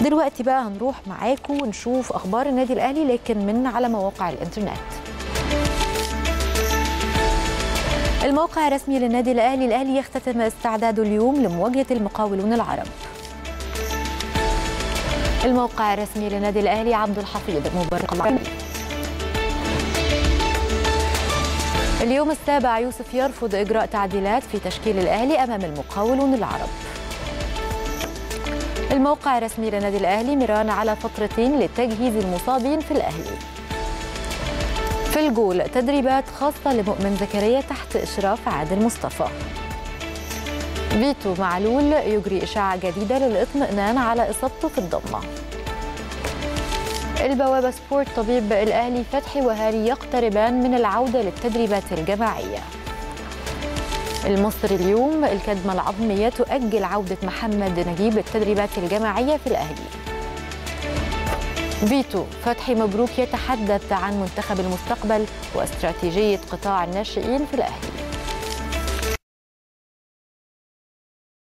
دلوقتي بقى هنروح معاكم ونشوف أخبار النادي الأهلي لكن من على مواقع الإنترنت. الموقع الرسمي للنادي الأهلي يختتم استعداده اليوم لمواجهة المقاولون العرب. الموقع الرسمي للنادي الأهلي عبد الحفيظ مبارك اليوم السابع يوسف يرفض إجراء تعديلات في تشكيل الأهلي أمام المقاولون العرب. الموقع الرسمي للنادي الأهلي ميران على فترتين لتجهيز المصابين في الأهلي. في الجول تدريبات خاصة لمؤمن زكريا تحت إشراف عادل مصطفى. فيتو معلول يجري إشاعة جديدة للإطمئنان على إصابته في الضمة. البوابة سبورت طبيب الأهلي فتحي وهاري يقتربان من العودة للتدريبات الجماعية. المصري اليوم الكدمة العظمية تؤجل عودة محمد نجيب للتدريبات الجماعية في الأهلي. فيتو فتحي مبروك يتحدث عن منتخب المستقبل واستراتيجية قطاع الناشئين في الأهلي.